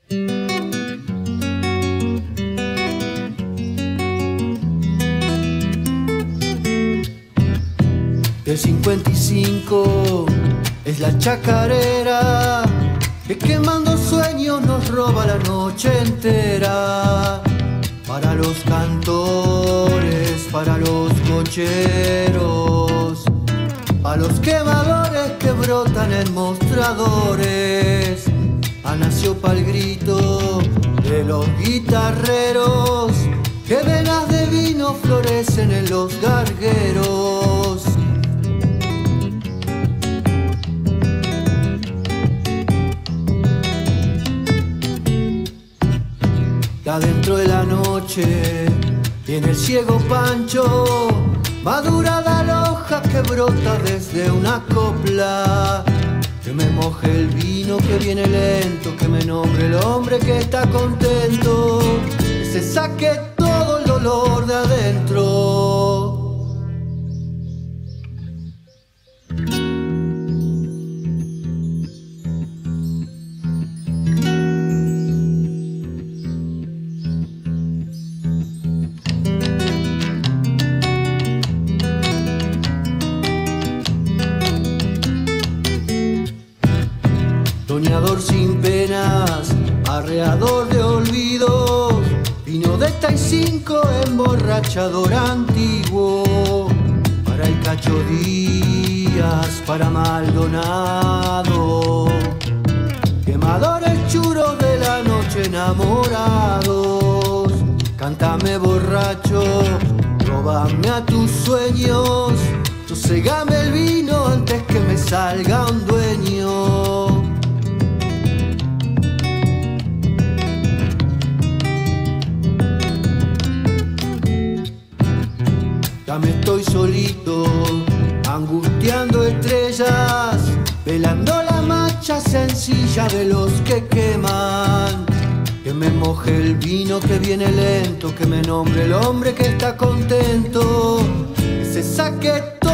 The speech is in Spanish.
El 55 es la chacarera que quemando sueños nos roba la noche entera. Para los cantores, para los cocheros, a los quemadores que brotan en mostradores. Nació pa'l grito de los guitarreros, que venas de vino florecen en los gargueros. Adentro de la noche viene el ciego Pancho, madurada la hoja que brota desde una copla. Que me moje el vino que viene lento, que me nombre el hombre que está contento, que se saque todo el dolor de adentro. Soñador sin penas, arreador de olvidos, vino de Tai-5, emborrachador antiguo. Para el Cacho Díaz, para Maldonado, quemadores churos de la noche enamorados. Cántame borracho, róbame a tus sueños, sosegame el vino antes que me salga un dueño. Ya me estoy solito, angustiando estrellas, velando la marcha sencilla de los que queman. Que me moje el vino que viene lento, que me nombre el hombre que está contento, que se saque